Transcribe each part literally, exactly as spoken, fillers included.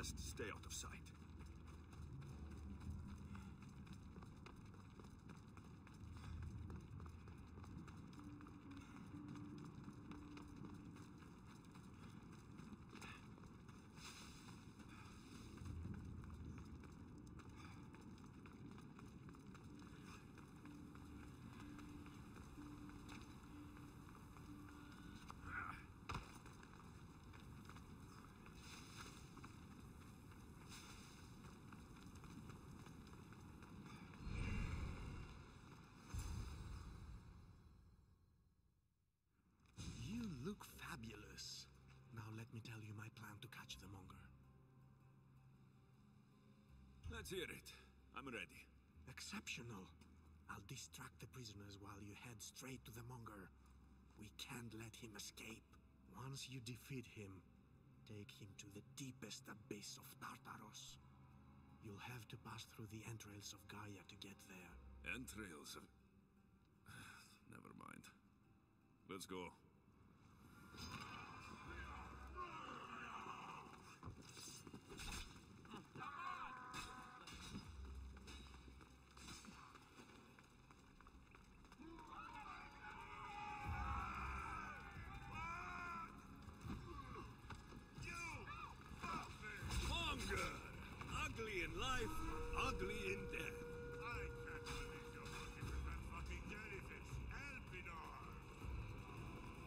Just stay out of sight. You look fabulous. Now let me tell you my plan to catch the Monger. Let's hear it. I'm ready. Exceptional. I'll distract the prisoners while you head straight to the Monger. We can't let him escape. Once you defeat him, take him to the deepest abyss of Tartaros. You'll have to pass through the entrails of Gaia to get there. Entrails of... Never mind. Let's go. Monger! Ugly in life, ugly in death. I can't believe you're working with that fucking jellyfish, Elpidar!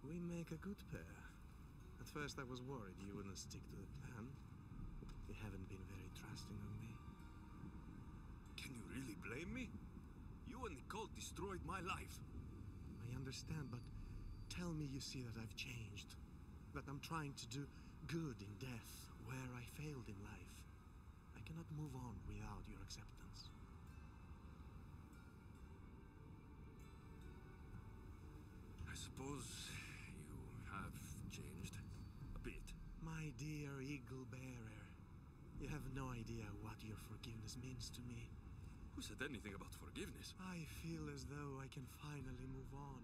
We make a good pair. At first I was worried you wouldn't stick to the plan. You haven't been very trusting of me. Can you really blame me? You and Nicole destroyed my life. I understand, but tell me you see that I've changed. That I'm trying to do good in death, where I failed in life. I cannot move on without your acceptance. I suppose you have changed a bit. My dear Eagle Bearer, you have no idea what your forgiveness means to me. Who said anything about forgiveness? I feel as though I can finally move on.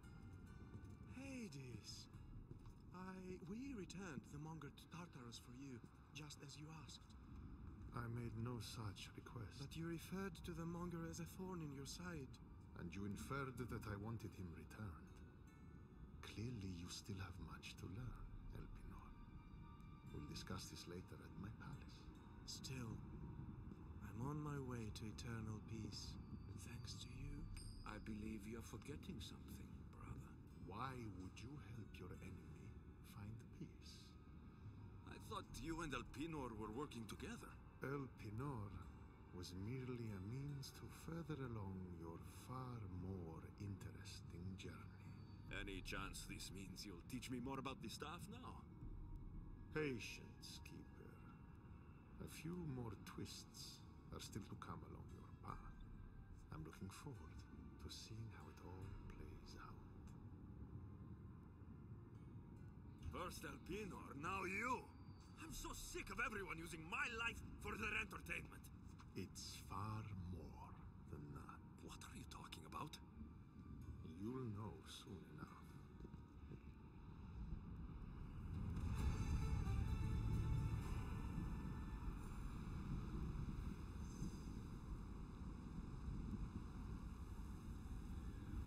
Hades! I... We returned the Monger to Tartarus for you, just as you asked. I made no such request. But you referred to the Monger as a thorn in your side. And you inferred that I wanted him returned. Clearly you still have much to learn, Elpinor. We'll discuss this later at my palace. Still, I'm on my way to eternal peace, thanks to you. I believe you're forgetting something, brother. Why would you help your enemy find peace? I thought you and Elpinor were working together. Elpinor was merely a means to further along your far more interesting journey. Any chance this means you'll teach me more about the staff now? Patience, Keeper. A few more twists are still to come along your path. I'm looking forward to seeing how it all plays out. First Elpinor, now you! I'm so sick of everyone using my life for their entertainment. It's far more than that. What are you talking about? You'll know soon enough.